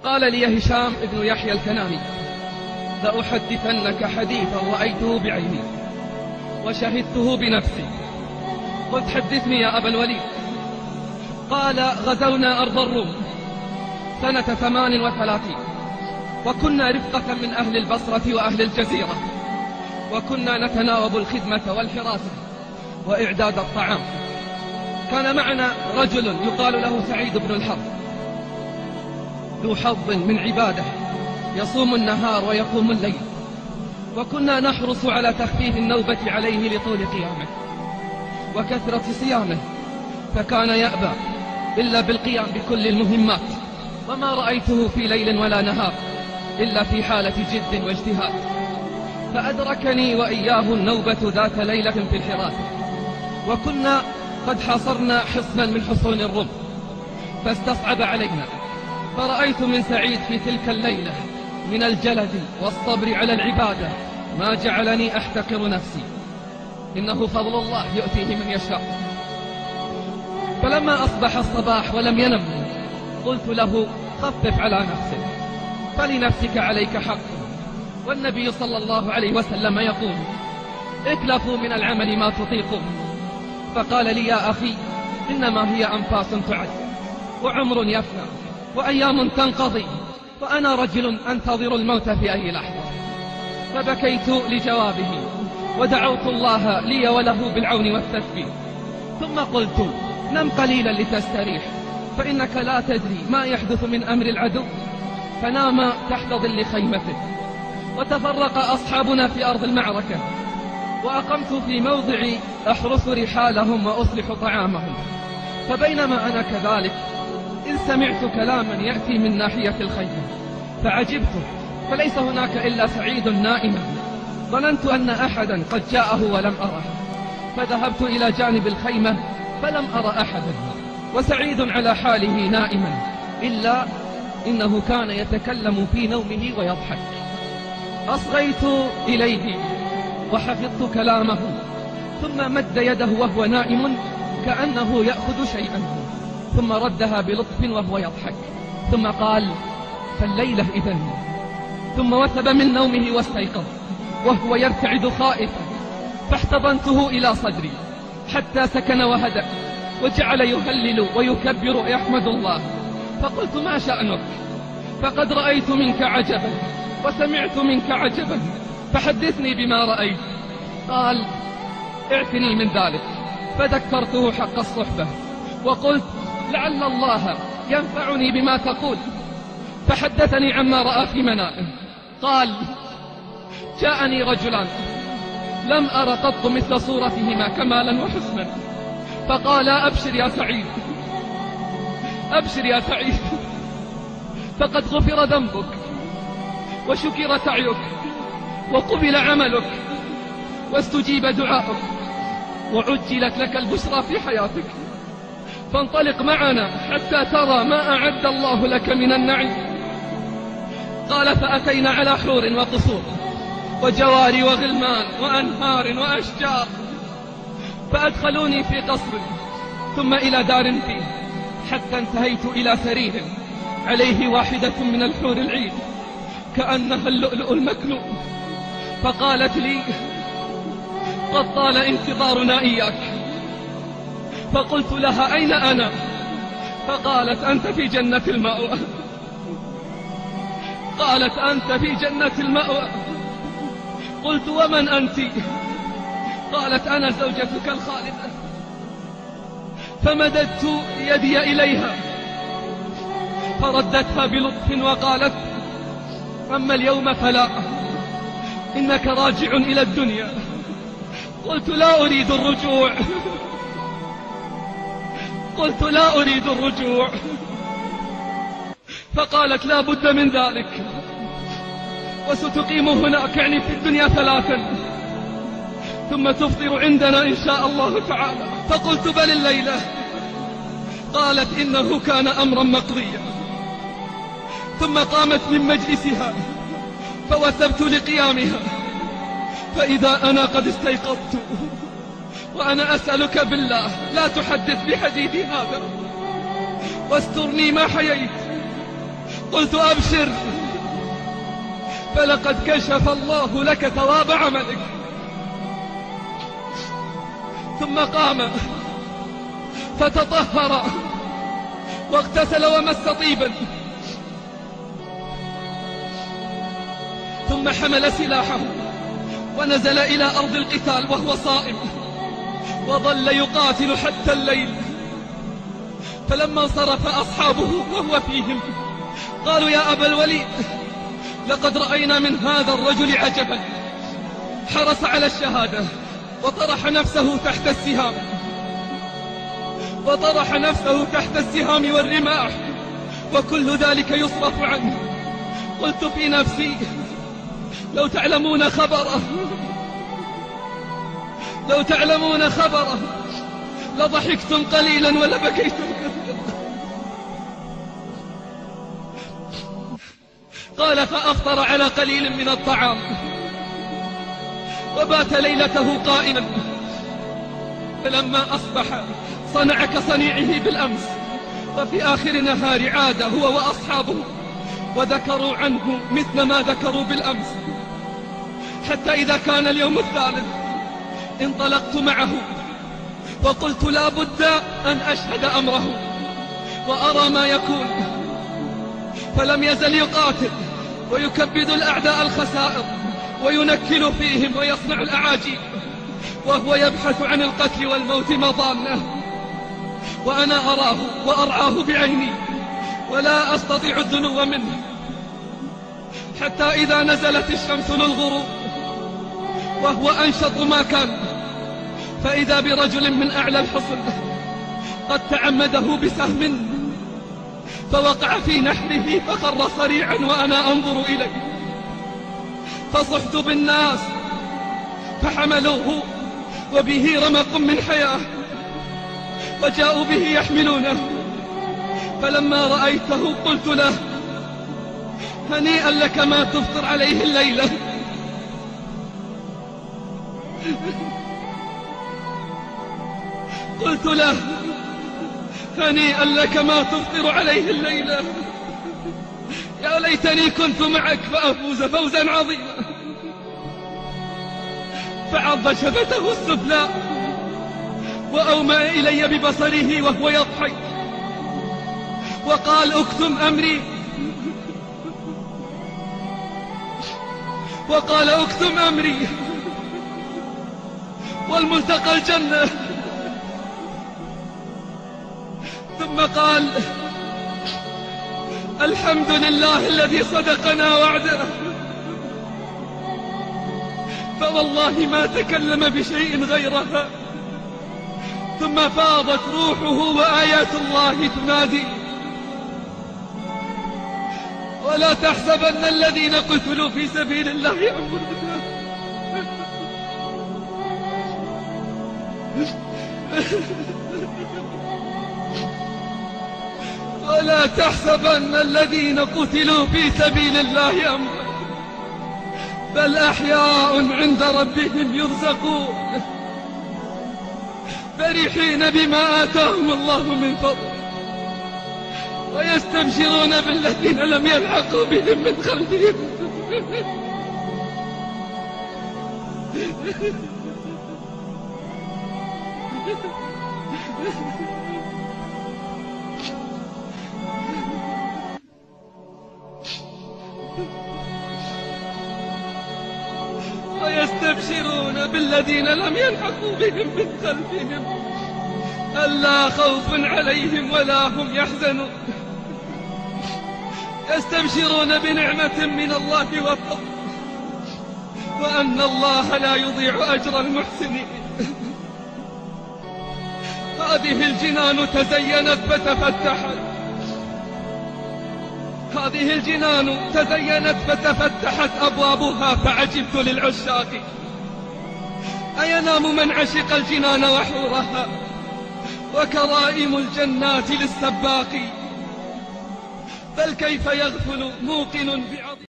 فقال لي هشام ابن يحيى الكناني: لأحدثنك حديثا رأيته بعيني وشهدته بنفسي. قلت: حدثني يا أبا الوليد. قال: غزونا أرض الروم سنة 38، وكنا رفقة من أهل البصرة وأهل الجزيرة، وكنا نتناوب الخدمة والحراسة وإعداد الطعام. كان معنا رجل يقال له سعيد بن الحرب، ذو حظ من عباده، يصوم النهار ويقوم الليل، وكنا نحرص على تخفيف النوبة عليه لطول قيامه وكثرة صيامه، فكان يأبى إلا بالقيام بكل المهمات، وما رأيته في ليل ولا نهار إلا في حالة جد واجتهاد. فأدركني وإياه النوبة ذات ليلة في الحراسة، وكنا قد حاصرنا حصنا من حصون الروم، فاستصعب علينا. فرأيت من سعيد في تلك الليلة من الجلد والصبر على العبادة ما جعلني أحتقر نفسي، إنه فضل الله يؤتيه من يشاء. فلما أصبح الصباح ولم ينم قلت له: خفف على نفسك، فلنفسك عليك حق، والنبي صلى الله عليه وسلم يقول: اكلفوا من العمل ما تطيقون. فقال لي: يا أخي، إنما هي أنفاس تعد، وعمر يفنى، وأيام تنقضي، وأنا رجل أنتظر الموت في أي لحظة. فبكيت لجوابه، ودعوت الله لي وله بالعون والتثبيت، ثم قلت: نم قليلا لتستريح، فإنك لا تدري ما يحدث من أمر العدو. فنام تحت ظل خيمته. وتفرق أصحابنا في أرض المعركة، وأقمت في موضع أحرس رحالهم وأصلح طعامهم. فبينما أنا كذلك إذ سمعت كلاما يأتي من ناحية الخيمة، فعجبت، فليس هناك إلا سعيد نائما. ظننت أن أحدا قد جاءه ولم أره، فذهبت إلى جانب الخيمة فلم أر أحدا، وسعيد على حاله نائما، إلا إنه كان يتكلم في نومه ويضحك. أصغيت إليه وحفظت كلامه، ثم مد يده وهو نائم كأنه يأخذ شيئا، ثم ردها بلطف وهو يضحك، ثم قال: فالليلة إذن. ثم وثب من نومه واستيقظ وهو يرتعد خائفا، فاحتضنته إلى صدري حتى سكن وهدأ، وجعل يهلل ويكبر ويحمد الله. فقلت: ما شأنك؟ فقد رأيت منك عجبا وسمعت منك عجبا، فحدثني بما رأيت. قال: اعفني من ذلك. فذكرته حق الصحبة، وقلت: لعل الله ينفعني بما تقول. فحدثني عما رأى في منامه. قال: جاءني رجلان لم أر قط مثل صورتهما كمالا وحسنا، فقال: أبشر يا سعيد، أبشر يا سعيد، فقد غفر ذنبك وشكر سعيك وقبل عملك واستجيب دعاؤك وعجلت لك البشرى في حياتك، فانطلق معنا حتى ترى ما أعد الله لك من النعيم. قال: فأتينا على حور وقصور وجواري وغلمان وأنهار وأشجار، فأدخلوني في قصر ثم إلى دار فيه، حتى انتهيت إلى سرير عليه واحدة من الحور العين كأنها اللؤلؤ المكنون. فقالت لي: قد طال انتظارنا إياك. فقلت لها: أين أنا؟ فقالت: أنت في جنة المأوى. قالت: أنت في جنة المأوى. قلت: ومن أنت؟ قالت: أنا زوجتك الخالدة. فمددت يدي إليها فردتها بلطف وقالت: أما اليوم فلا، إنك راجع إلى الدنيا. قلت: لا أريد الرجوع. قلت: لا أريد الرجوع. فقالت: لا بد من ذلك، وستقيم هناك يعني في الدنيا 3، ثم تفطر عندنا إن شاء الله تعالى. فقلت: بل الليلة. قالت: إنه كان أمرا مقضيا. ثم قامت من مجلسها فوثبت لقيامها، فإذا أنا قد استيقظت، وأنا أسألك بالله لا تحدث بحديثي هذا، واسترني ما حييت، قلت أبشر، فلقد كشف الله لك ثواب عملك. ثم قام فتطهر واغتسل ومس طيبا، ثم حمل سلاحه ونزل إلى أرض القتال وهو صائم، وظل يقاتل حتى الليل. فلما انصرف أصحابه وهو فيهم قالوا: يا أبا الوليد، لقد رأينا من هذا الرجل عجبا، حرص على الشهادة وطرح نفسه تحت السهام والرماح، وكل ذلك يصرف عنه. قلت في نفسي: لو تعلمون خبره لضحكتم قليلا ولبكيتم كثيرا. قال: فأفطر على قليل من الطعام وبات ليلته قائما، فلما أصبح صنع كصنيعه بالأمس، وفي آخر النهار عاد هو وأصحابه وذكروا عنه مثل ما ذكروا بالأمس، حتى إذا كان اليوم الثالث انطلقت معه وقلت: لا بد أن أشهد أمره وأرى ما يكون. فلم يزل يقاتل ويكبد الأعداء الخسائر وينكل فيهم ويصنع الأعاجيب، وهو يبحث عن القتل والموت مضانه، وأنا أراه وأرعاه بعيني ولا أستطيع الدنو منه. حتى إذا نزلت الشمس للغروب وهو أنشط ما كان، فإذا برجل من أعلى الحصن قد تعمده بسهم فوقع في نحره فخر صريعا وأنا أنظر إليه، فصحت بالناس فحملوه وبه رمق من حياة وجاءوا به يحملونه. فلما رأيته قلت له: هنيئا لك ما تفطر عليه الليلة. قلت له: هنيئا لك ما تفطر عليه الليلة، يا ليتني كنت معك فأفوز فوزا عظيما. فعض شفته السفلى وأومأ إلي ببصره وهو يضحك وقال: اكتم أمري والملتقى الجنة. ثم قال: الحمد لله الذي صدقنا وعده، فوالله ما تكلم بشيء غيرها. ثم فاضت روحه وآيات الله تنادي: ولا تحسبن الذين قتلوا في سبيل الله أموات، ولا تحسبن الذين قتلوا في سبيل الله أموات، بل أحياء عند ربهم يرزقون، فرحين بما آتاهم الله من فضله، ويستبشرون بالذين لم يلحقوا بهم من خلفهم. ويستبشرون بالذين لم يلحقوا بهم من خلفهم ألا خوف عليهم ولا هم يحزنون، يستبشرون بنعمة من الله وفضل، وأن الله لا يضيع أجر المحسنين. هذه الجنان تزينت فتفتحت أبوابها، فعجبت للعشاق أينام من عشق الجنان وحورها، وكرائم الجنات للسباق، بل كيف يغفل موقن بعظيم